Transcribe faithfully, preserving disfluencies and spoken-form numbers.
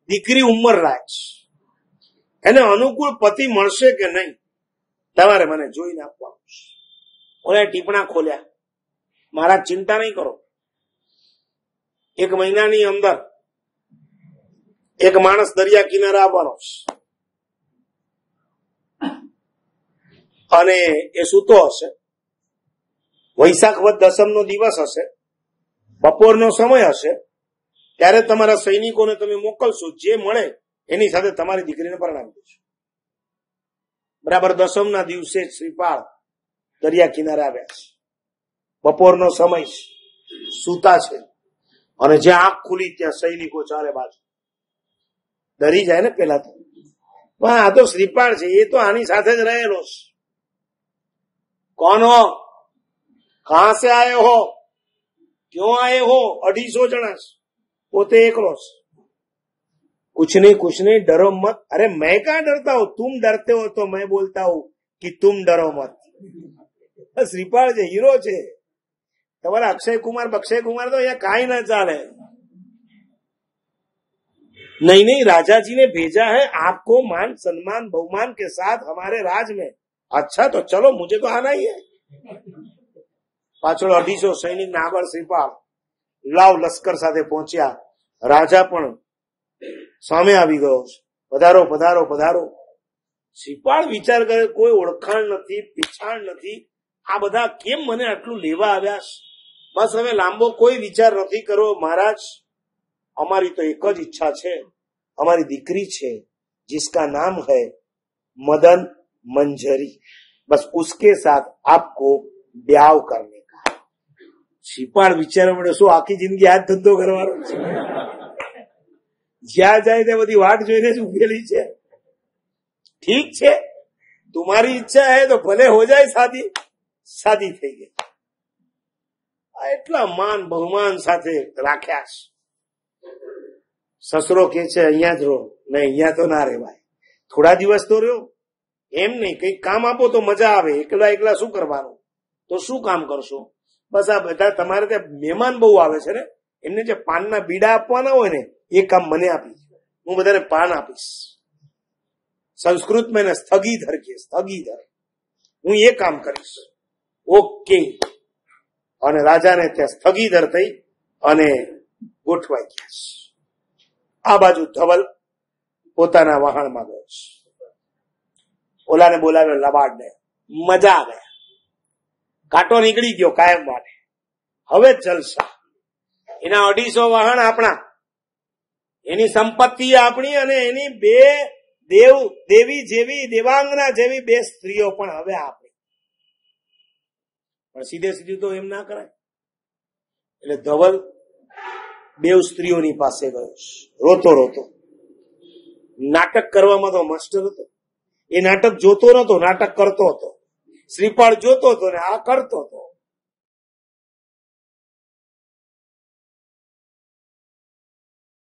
દીકરી ઉંમર લાયક છે, એને અનુકૂળ પતિ મળશે કે નહીં તમારે મને જોઈને આપવાનું છે. ઓલા ટીપણા ખોલ્યા, મહારાજ ચિંતા નહીં કરો, એક મહિનાની અંદર એક માણસ દરિયા કિનારે આવવાનો છે અને એ સૂતો હશે. વૈશાખ વદ દસમ નો દિવસ હશે, બપોરનો સમય હશે. ત્યારે તમારા સૈનિકોને તમે મોકલશો, જે મળે એની સાથે તમારી દીકરીને પરણાવી દેશો. બરાબર દસમ ના દિવસે શ્રીપાળ દરિયા કિનારે આવ્યા છે, બપોરનો સમય છે, સૂતા છે અને જ્યાં આંખ ખુલી ત્યાં સૈનિકો ચારે બાજુ. ડરી જાય ને પેલા તો, પણ આ તો શ્રીપાળ છે, એ તો આની સાથે જ રહેલો છે. કોણ હો, કહાં સે આયે હો, ક્यों आए हो? अढ़ीसो जना पोते एकलो कुछ नहीं कुछ नहीं, डरो मत. अरे मैं कहाँ डरता हूं, तुम डरते हो तो मैं बोलता हूं कि तुम डरो मत. श्रीपाल છે, હીરો છે તમારા. अक्षय कुमार बक्षय कुमार तो यहाँ काई ना चाले. नहीं नहीं, राजा जी ने भेजा है आपको मान सम्मान बहुमान के साथ हमारे राज में. अच्छा तो चलो, मुझे तो आना ही है. પાછળ અઢીસો સૈનિક ના આગળ શ્રીપાલ લાવ લશ્કર સાથે પહોંચ્યા. રાજા પણ સામે આવી ગયો છે. પધારો પધારો પધારો. શ્રીપાલ વિચાર કરે, કોઈ ઓળખાણ નથી, પીછાણ નથી, આ બધા કેમ મને આટલું લેવા આવ્યા છે? બસ હવે લાંબો કોઈ વિચાર નથી કરવો. મહારાજ, અમારી તો એક જ ઈચ્છા છે, અમારી દીકરી છે जिसका नाम है मदन मंजरी, बस उसके साथ आपको ब्याह करने. શ્રીપાળ વિચારવા મળે, શું આખી જિંદગી આ ધંધો કરવાનો છે? જ્યાં જાય ત્યાં બધી વાટ જોઈને જ ઉભેલી છે. ઠીક છે, તુમારી ઈચ્છા હે તો ભલે હો જાય શાદી. શાદી થઈ ગઈ. એટલા માન બહુમાન સાથે રાખ્યા છે. સસરો કે છે અહીંયા જ રહો. નહીં, અહીંયા તો ના રહેવાય, થોડા દિવસ તો રહ્યો. એમ નહીં, કઈક કામ આપો તો મજા આવે. એકલા એકલા શું કરવાનું? તો શું કામ કરશો? બસ આ બધા તમારે ત્યાં મહેમાન બહુ આવે છે ને, એમને જે પાનના બીડા આપવાના હોય ને, એ કામ મને આપીશ. હું બધાને પાન આપીશ. સંસ્કૃતમાં એને સ્થગીધર કે, સ્થગીધર. હું એ કામ કરીશ. ઓકે. અને રાજાને ત્યાં સ્થગીધર થઈ અને ગોઠવાઈ ગયા છે. આ બાજુ ધવલ પોતાના વહાણમાં ગયો છે. ઓલાને બોલાવ્યો લબાડને. મજા આવે, કાંટો નીકળી ગયો કાયમ માટે. હવે જલસા. એના અઢીસો વાહન આપણા, એની સંપત્તિ આપણી, અને એની બે દેવ દેવી જેવી દેવાંગના જેવી બે સ્ત્રીઓ પણ હવે આપણી. પણ સીધે સીધું તો એમ ના કરાય. એટલે ધવલ બેવ સ્ત્રીઓની પાસે ગયો રોતો રોતો. નાટક કરવામાં તો માસ્ટર હતો. એ નાટક જોતો નતો, નાટક કરતો હતો. શ્રીપાળ જોતો હતો ને આ કરતો હતો.